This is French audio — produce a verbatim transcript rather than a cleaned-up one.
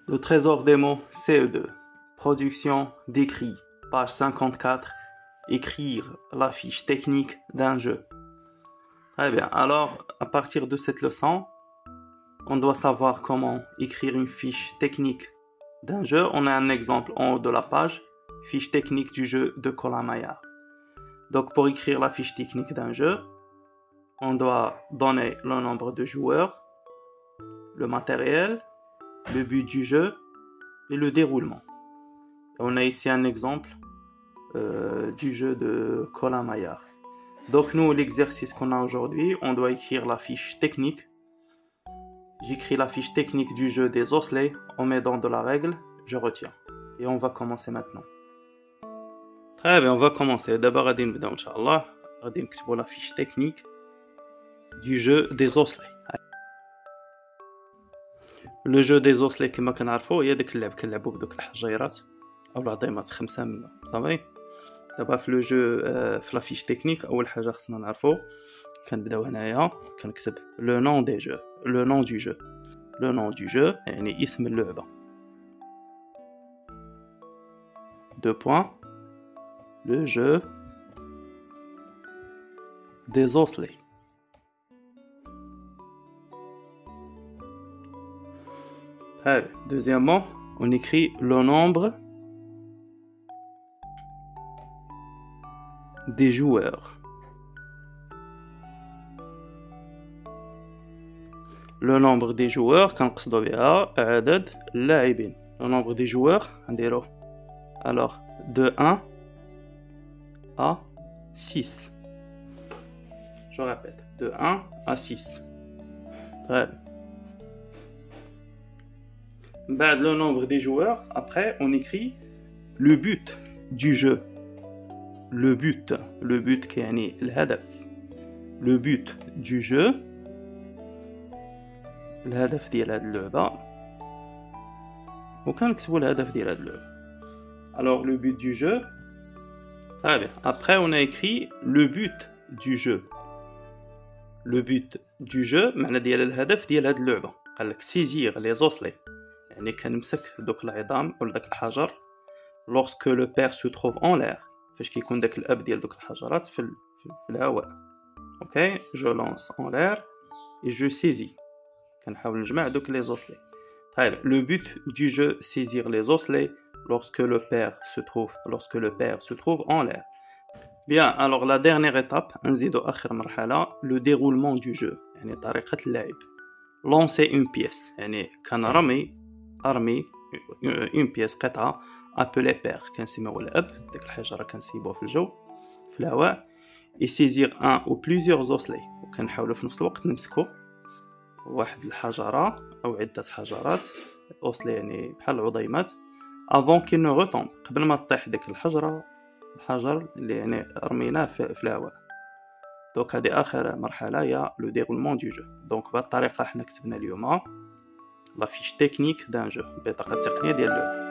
Le trésor des mots C E deux. Production d'écrit. Page cinquante-quatre. Écrire la fiche technique d'un jeu. Très bien. Alors, à partir de cette leçon, on doit savoir comment écrire une fiche technique d'un jeu. On a un exemple en haut de la page. Fiche technique du jeu de Colin Maillard. Donc, pour écrire la fiche technique d'un jeu, on doit donner le nombre de joueurs, le matériel, le but du jeu et le déroulement. On a ici un exemple euh, du jeu de Colin Maillard. Donc nous, l'exercice qu'on a aujourd'hui, on doit écrire la fiche technique. J'écris la fiche technique du jeu des osselets en m'aidant de la règle, je retiens. Et on va commencer maintenant. Très bien, on va commencer. D'abord, غادي نبداو إن شاء الله. غادي نكتبوا la fiche technique du jeu des osselets. Le jeu des osselets كما كنعرفوا هي داك اللعب كنلعبوا بدوك الحجيرات او العظيمات خمسه منهم صافي. دابا في لو جو في لا فيش تكنيك اول حاجه خصنا نعرفوا كنبداو هنايا كنكتب لو نون دي جو لو نون دو جو لو نون دو جو يعني اسم اللعبه دو بوين لو جو des osselets. Très bien. Deuxièmement, on écrit le nombre des joueurs. Le nombre des joueurs كنقصدو بها عدد اللاعبين. Le nombre des joueurs نديرو alors de un à six. Je répète, de un à six. Très bien. Ben, le nombre des joueurs, après on écrit le but du jeu. Le but, le but qui est الهدف. Le but du jeu. الهدف ديال هاد اللعبة. وكنكتبوا الهدف ديال هاد اللعبة. Alors le but du jeu. Très bien. Après on a écrit le but du jeu. Le but du jeu معنى ديال الهدف ديال هاد اللعبة. قال لك saisir les osselets. يعني كنمسك دوك العظام ولا داك الحجر lorsque le père se trouve en l'air فاش كيكون داك الاب ديال دوك الحجرات في, ال... في الهواء. اوكي جو لانس en l'air et je saisis كنحاول نجمع دوك les osselets. طيب le but du jeu saisir les osselets lorsque le père se trouve lorsque le père se trouve en l'air. Bien, alors la dernière étape نزيدو اخر مرحلة le déroulement du jeu يعني طريقة اللعب. lancer une pièce يعني كنرمي ارمي اون بيس قطعه ابلي بير كنسميوها الاب ديك الحجره كنسيبوها في الجو في الهواء اي سيزير ان او بليزيور اوسلي وكنحاولوا في نفس الوقت نمسكو واحد الحجره او عده حجرات اوسلي يعني بحال العظيمات افون كي نو روتومب قبل ما تطيح ديك الحجره الحجر اللي يعني رميناه في, في الهواء. دونك هذه اخر مرحله هي لو ديغولمون دو جو. دونك بهذه الطريقه حنا كتبنا اليوم لا فيش تكنيك دان جو بطاقه التقنيه ديال اللعبه.